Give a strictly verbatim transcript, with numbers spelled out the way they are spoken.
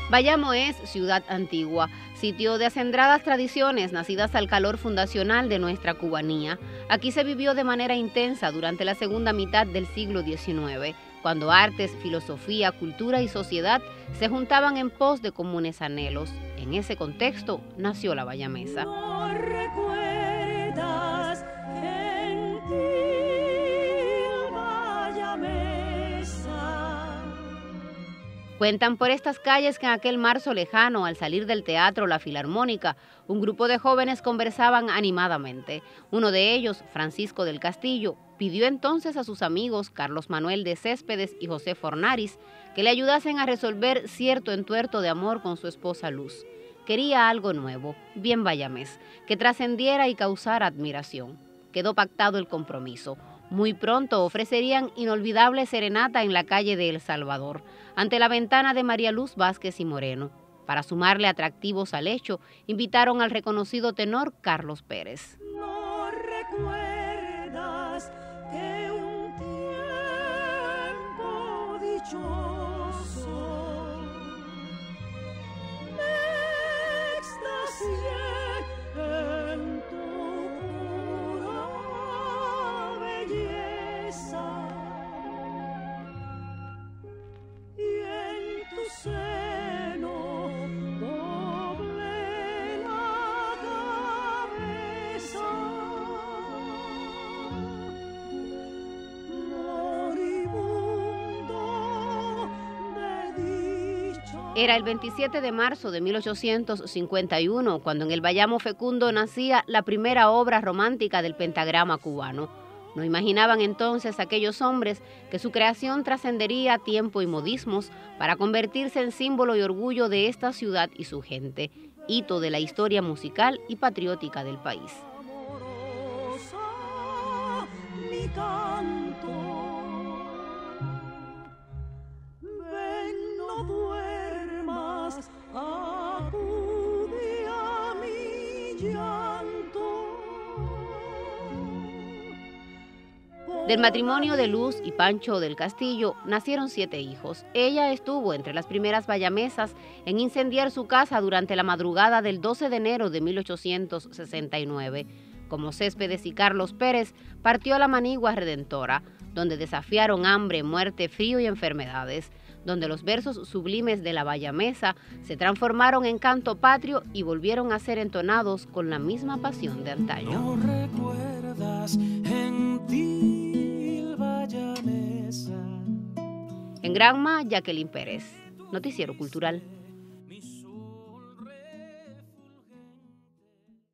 Bayamo es ciudad antigua, sitio de acendradas tradiciones nacidas al calor fundacional de nuestra cubanía. Aquí se vivió de manera intensa durante la segunda mitad del siglo diecinueve, cuando artes, filosofía, cultura y sociedad se juntaban en pos de comunes anhelos. En ese contexto nació la bayamesa. No recuerdas, gentil bayamesa. Cuentan por estas calles que en aquel marzo lejano, al salir del teatro La Filarmónica, un grupo de jóvenes conversaban animadamente. Uno de ellos, Francisco del Castillo, pidió entonces a sus amigos Carlos Manuel de Céspedes y José Fornaris que le ayudasen a resolver cierto entuerto de amor con su esposa Luz. Quería algo nuevo, bien bayamés, que trascendiera y causara admiración. Quedó pactado el compromiso. Muy pronto ofrecerían inolvidable serenata en la calle de El Salvador, ante la ventana de María Luz Vázquez y Moreno. Para sumarle atractivos al hecho, invitaron al reconocido tenor Carlos Pérez. No recuerdas que un tiempo dichoso me extasié en tu pura belleza y en tu seno doblé la cabeza. Moribundo de dicha. Era el veintisiete de marzo de mil ochocientos cincuenta y uno cuando en el Bayamo fecundo nacía la primera obra romántica del pentagrama cubano. No imaginaban entonces aquellos hombres que su creación trascendería tiempo y modismos para convertirse en símbolo y orgullo de esta ciudad y su gente, hito de la historia musical y patriótica del país. Amorosa, mi canto. Ven, no duermas, acude a mi llanto. Del matrimonio de Luz y Pancho del Castillo nacieron siete hijos. Ella estuvo entre las primeras bayamesas en incendiar su casa durante la madrugada del doce de enero de mil ochocientos sesenta y nueve. Como Céspedes y Carlos Pérez, partió a la Manigua Redentora, donde desafiaron hambre, muerte, frío y enfermedades, donde los versos sublimes de la bayamesa se transformaron en canto patrio y volvieron a ser entonados con la misma pasión de antaño. No recuerdas, gentil bayamesa. En Granma, Jacqueline Pérez, Noticiero Cultural.